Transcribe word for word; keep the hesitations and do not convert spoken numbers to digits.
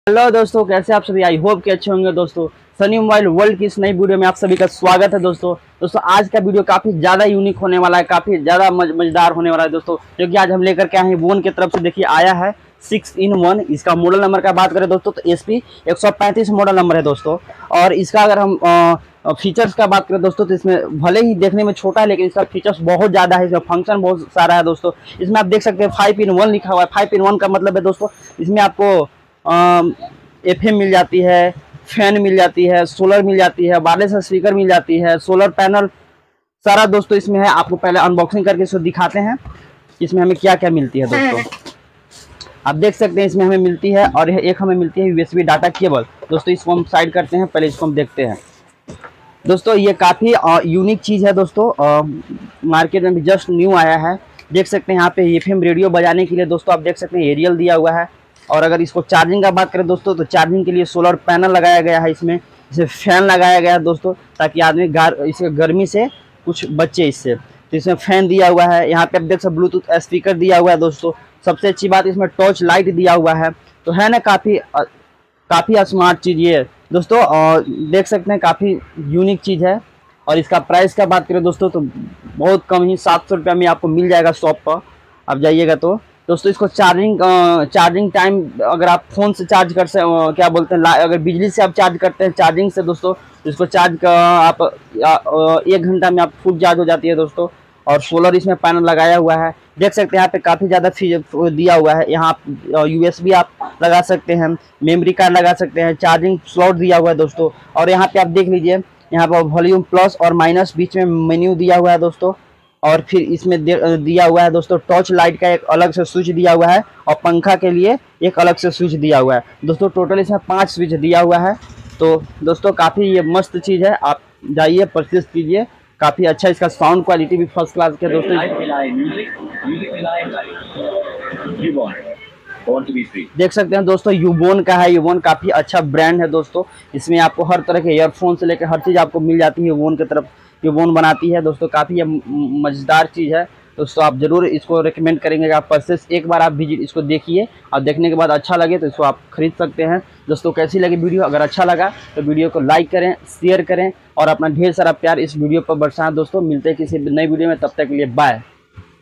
Hello दोस्तों, कैसे आप सभी। आई होप कि अच्छे होंगे दोस्तों। सनी मोबाइल वर्ल्ड की इस नई वीडियो में आप सभी का स्वागत है दोस्तों। दोस्तों आज का वीडियो काफ़ी ज़्यादा यूनिक होने वाला है, काफ़ी ज़्यादा मज, मजेदार होने वाला है दोस्तों, क्योंकि आज हम लेकर के आए हैं वोन की तरफ से। देखिए आया है सिक्स इन वन। इसका मॉडल नंबर का बात करें दोस्तों तो एस पी एक सौ पैंतीस मॉडल नंबर है दोस्तों। और इसका अगर हम आ, फीचर्स का बात करें दोस्तों तो इसमें भले ही देखने में छोटा है लेकिन इसका फीचर्स बहुत ज़्यादा है, इसका फंक्शन बहुत सारा है दोस्तों। इसमें आप देख सकते हैं फाइव इन वन लिखा हुआ है। फाइव इन वन का मतलब है दोस्तों इसमें आपको एफ एम मिल जाती है, फैन मिल जाती है, सोलर मिल जाती है, वायरलेस स्पीकर मिल जाती है, सोलर पैनल सारा दोस्तों इसमें है। आपको पहले अनबॉक्सिंग करके इसको दिखाते हैं इसमें हमें क्या क्या मिलती है दोस्तों। आप देख सकते हैं इसमें हमें मिलती है और एक हमें मिलती है यूएसबी डाटा केबल दोस्तों। इसको हम साइड करते हैं, पहले इसको हम देखते हैं दोस्तों। ये काफ़ी यूनिक चीज़ है दोस्तों, मार्केट में भी जस्ट न्यू आया है। देख सकते हैं यहाँ पे एफ एम रेडियो बजाने के लिए दोस्तों आप देख सकते हैं एरियल दिया हुआ है। और अगर इसको चार्जिंग का बात करें दोस्तों तो चार्जिंग के लिए सोलर पैनल लगाया गया है, इसमें इसे फैन लगाया गया है दोस्तों, ताकि आदमी गार इसे गर्मी से कुछ बचे इससे। तो इसमें फैन दिया हुआ है। यहाँ पे आप देख सकते ब्लूटूथ स्पीकर दिया हुआ है दोस्तों। सबसे अच्छी बात इसमें टॉर्च लाइट दिया हुआ है। तो है ना काफ़ी काफ़ी स्मार्ट चीज़ ये दोस्तों, और देख सकते हैं काफ़ी यूनिक चीज़ है। और इसका प्राइस का बात करें दोस्तों तो बहुत कम ही सात सौ रुपये में आपको मिल जाएगा शॉप पर आप जाइएगा तो दोस्तों। इसको चार्जिंग चार्जिंग टाइम अगर आप फ़ोन से चार्ज कर से क्या बोलते हैं अगर बिजली से आप चार्ज करते हैं चार्जिंग से दोस्तों तो इसको चार्ज का आप एक घंटा में आप फुल चार्ज हो जाती है दोस्तों। और सोलर इसमें पैनल लगाया हुआ है। देख सकते हैं यहाँ पे काफ़ी ज़्यादा फीचर दिया हुआ है। यहाँ आप यूएसबी आप लगा सकते हैं, मेमोरी कार्ड लगा सकते हैं, चार्जिंग स्लॉट दिया हुआ है दोस्तों। और यहाँ पे आप देख लीजिए यहाँ पर वॉल्यूम प्लस और माइनस बीच में मेन्यू दिया हुआ है दोस्तों। और फिर इसमें दिया हुआ है दोस्तों टॉर्च लाइट का एक अलग से स्विच दिया हुआ है और पंखा के लिए एक अलग से स्विच दिया हुआ है दोस्तों। टोटल इसमें पांच स्विच दिया हुआ है। तो दोस्तों काफ़ी ये मस्त चीज़ है, आप जाइए परचेज कीजिए। काफ़ी अच्छा इसका साउंड क्वालिटी भी फर्स्ट क्लास के दोस्तों। देख सकते हैं दोस्तों यूबोन का है। यूबोन काफ़ी अच्छा ब्रांड है दोस्तों। इसमें आपको हर तरह के ईयरफोन से लेकर हर चीज़ आपको मिल जाती है यूबोन की तरफ। यूबोन बनाती है दोस्तों, काफ़ी ये मज़ेदार चीज़ है दोस्तों। आप ज़रूर इसको रेकमेंड करेंगे आप परचेस एक बार आप विजिट इसको देखिए और देखने के बाद अच्छा लगे तो इसको आप खरीद सकते हैं दोस्तों। कैसी लगी वीडियो? अगर अच्छा लगा तो वीडियो को लाइक करें, शेयर करें और अपना ढेर सारा प्यार इस वीडियो पर बरसाएं दोस्तों। मिलते हैं किसी नई वीडियो में, तब तक के लिए बाय।